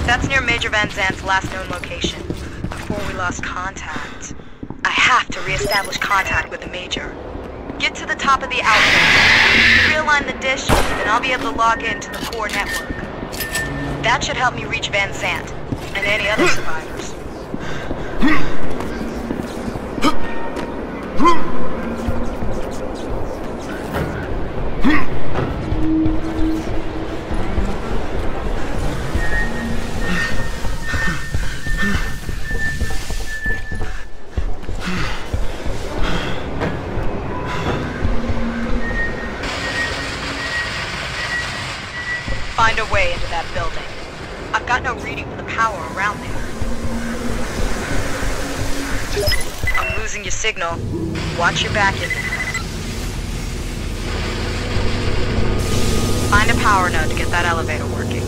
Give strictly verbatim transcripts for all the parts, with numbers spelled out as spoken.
That's near Major Van Zant's last known location, before we lost contact. I have to re-establish contact with the Major. Get to the top of the outpost, realign the dish, and I'll be able to log into the core network. That should help me reach Van Zant, and any other survivors. Find a way into that building. I've got no reading for the power around there. I'm losing your signal. Watch your back in there. Find a power node to get that elevator working.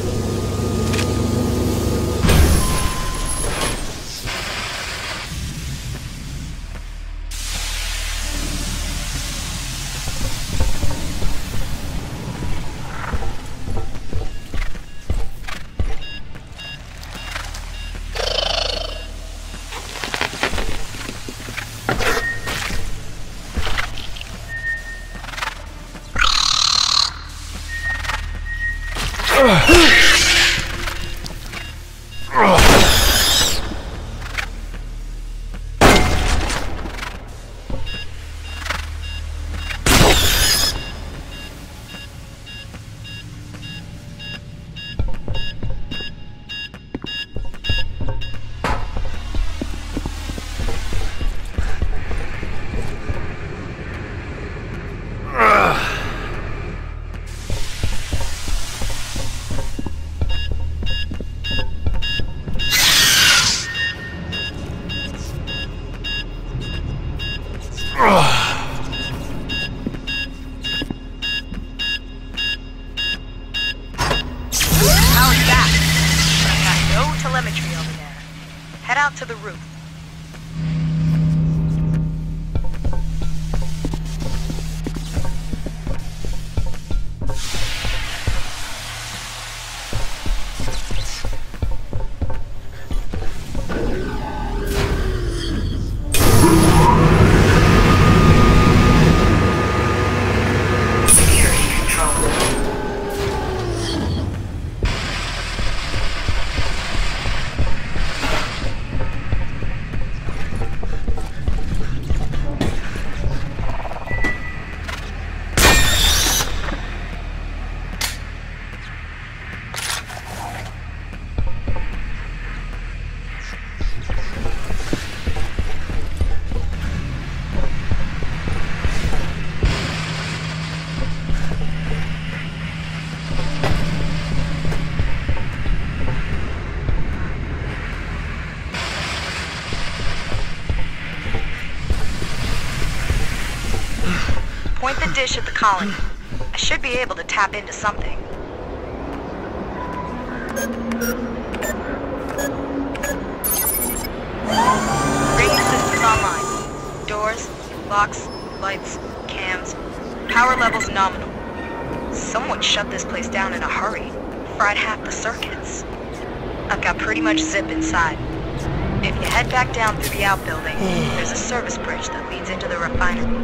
Head out to the roof. Point the dish at the colony. I should be able to tap into something. Bring the systems online. Doors, locks, lights, cams. Power levels nominal. Someone shut this place down in a hurry. Fried half the circuits. I've got pretty much zip inside. If you head back down through the outbuilding, there's a service bridge that leads into the refinery.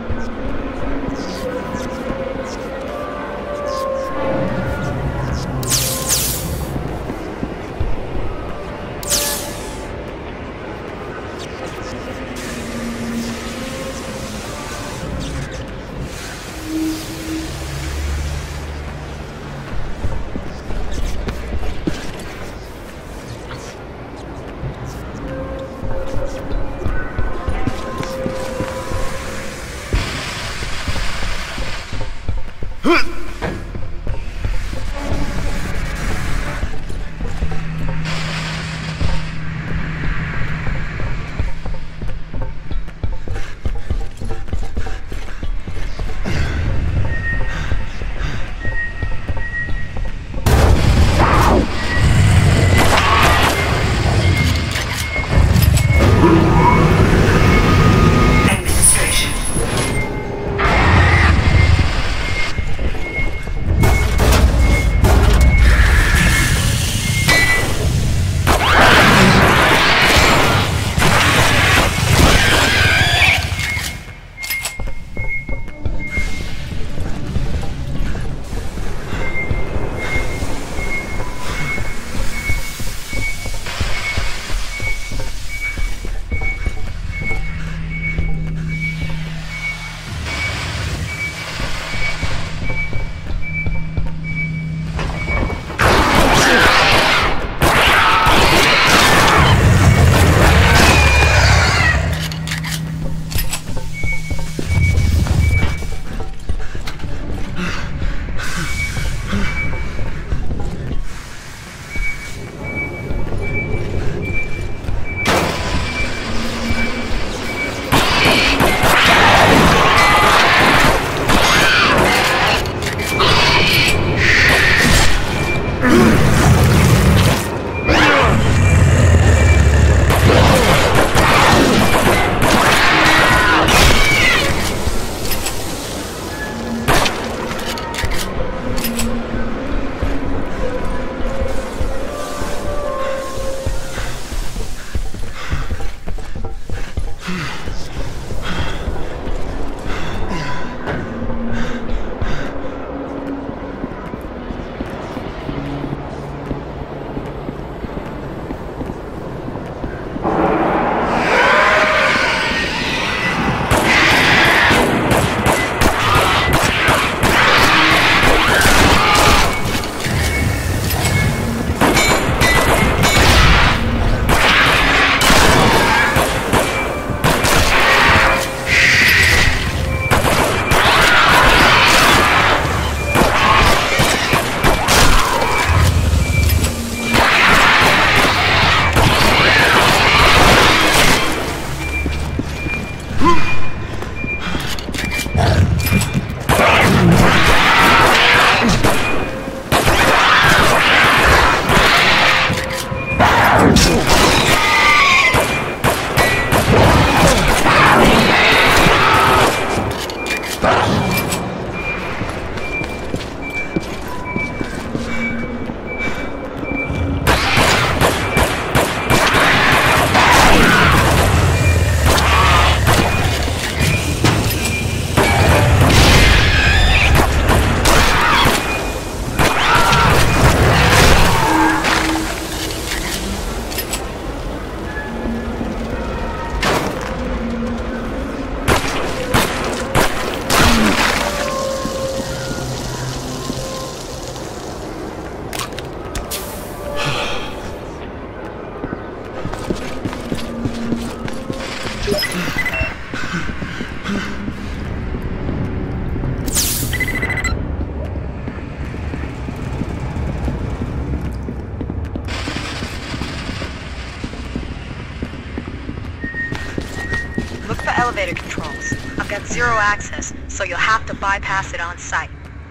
the elevator controls. I've got zero access, so you'll have to bypass it on site.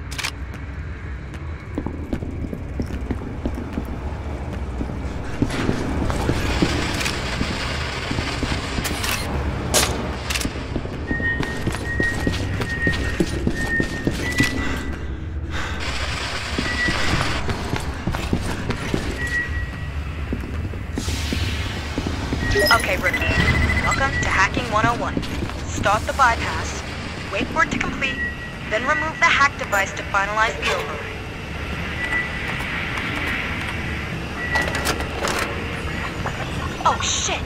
Okay, rookie. Welcome to Hacking one oh one. Start the bypass, wait for it to complete, then remove the hack device to finalize the override. Oh, shit!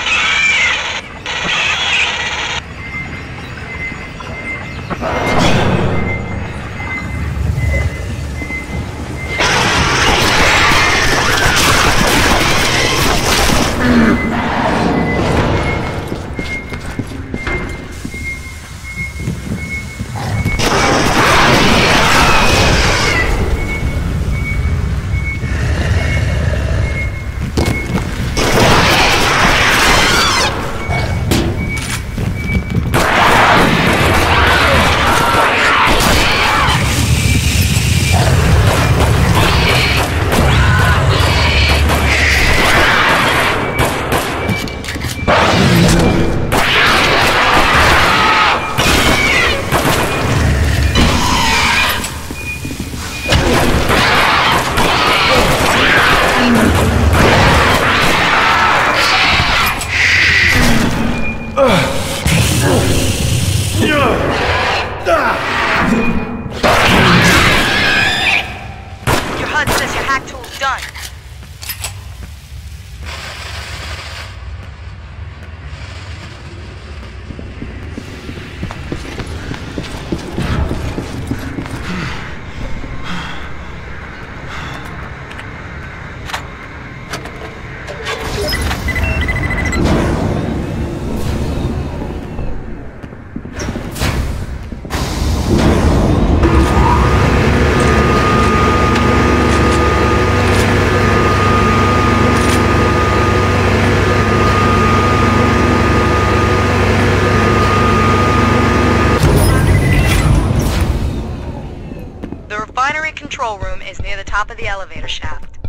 Control room is near the top of the elevator shaft.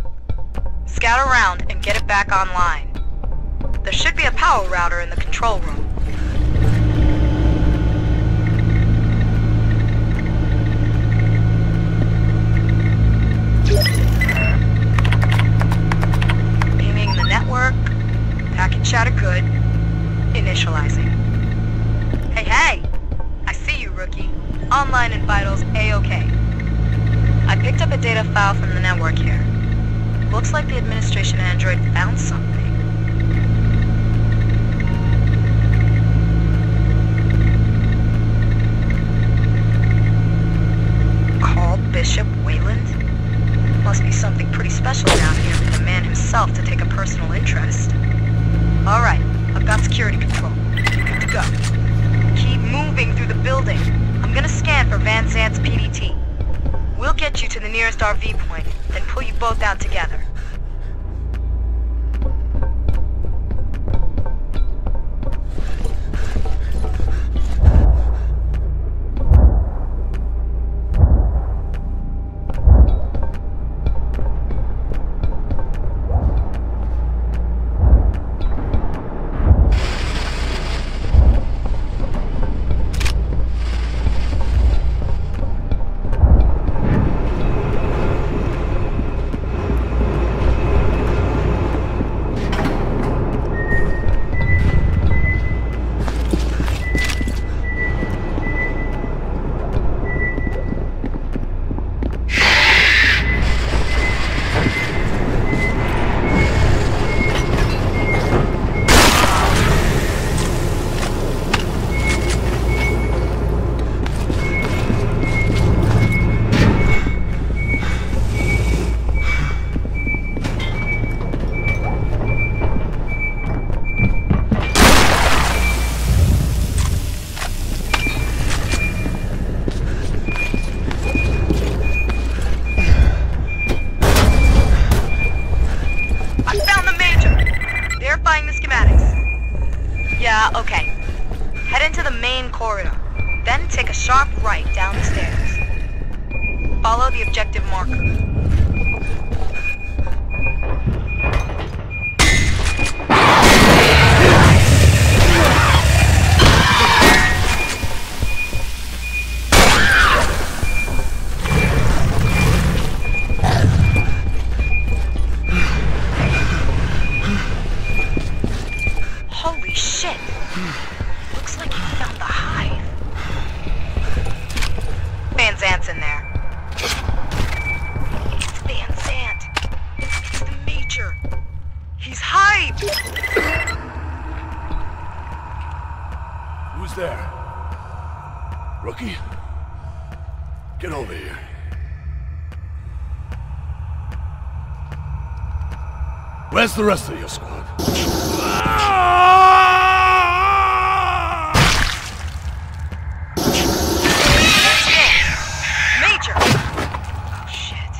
Scout around and get it back online. There should be a power router in the control room. Aiming the network. Packet chatter good. Initializing. Hey, hey! I see you, rookie. Online and vitals A-OK. I picked up a data file from the network here. Looks like the administration android found something. Call Bishop Wayland? Must be something pretty special down here for the man himself to take a personal interest. Alright, I've got security control. Good to go. Keep moving through the building. I'm gonna scan for Van Zant's P D T. We'll get you to the nearest R V point, then pull you both out together. Head into the main corridor. Then take a sharp right down the stairs. Follow the objective marker. Holy shit! Looks like he found the hive. Van Zant's in there. It's Van Zant. It's the Major. He's hyped! Who's there? Rookie? Get over here. Where's the rest of your squad? Major! Oh, shit.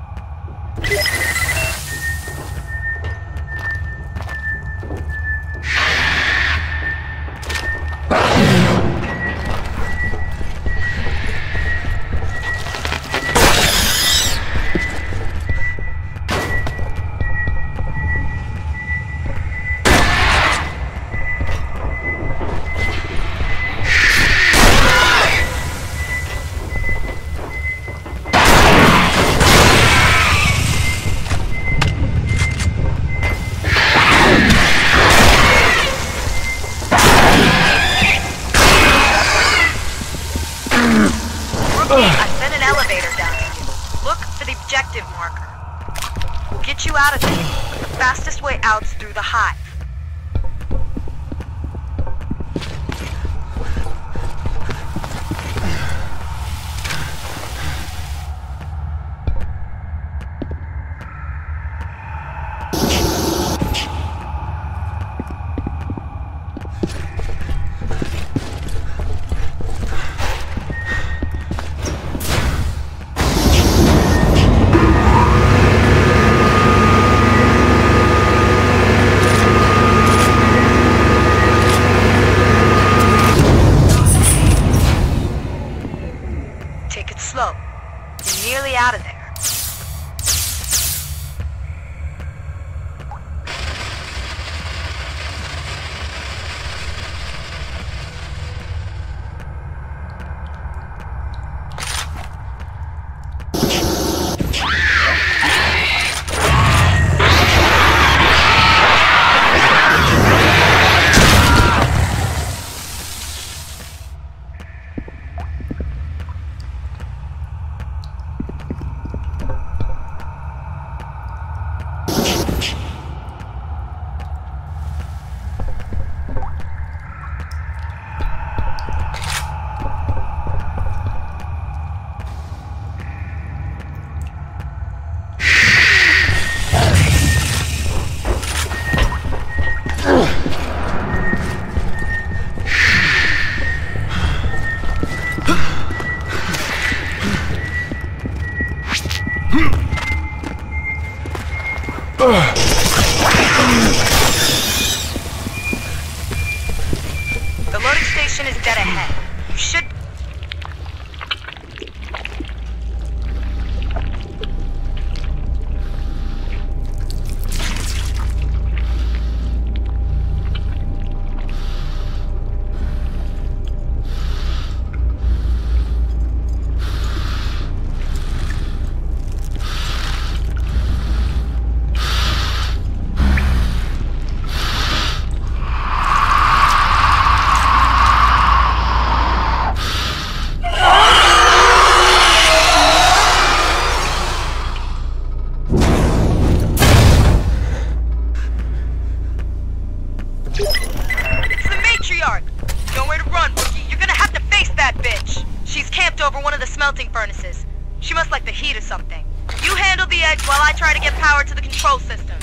I sent an elevator down to you. Look for the objective marker. We'll get you out of there. The fastest way out's through the hive. Take it slow. You're nearly out of there. The loading station is dead ahead. You should... over one of the smelting furnaces. She must like the heat or something. You handle the eggs while I try to get power to the control systems.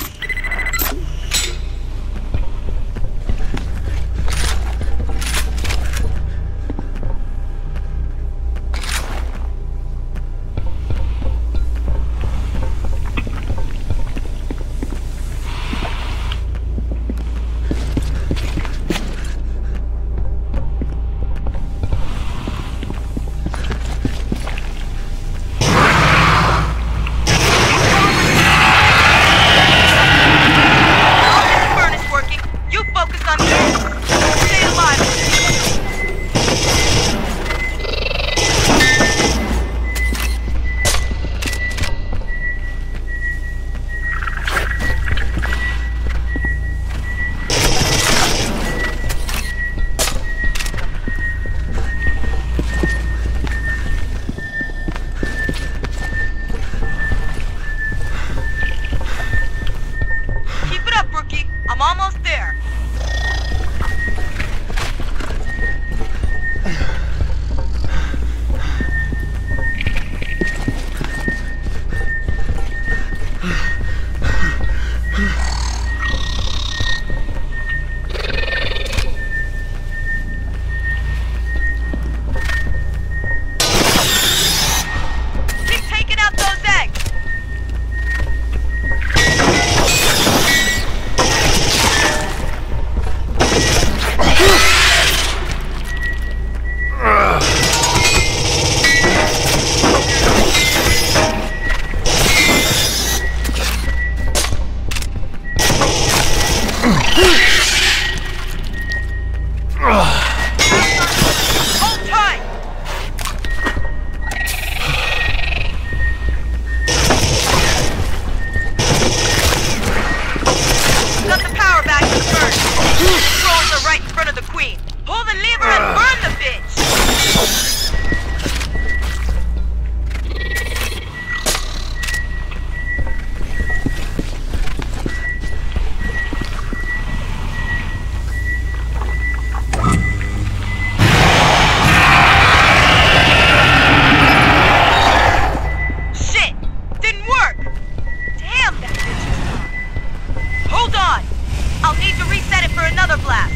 I'll need to reset it for another blast.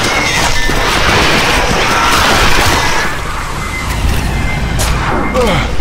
Ugh.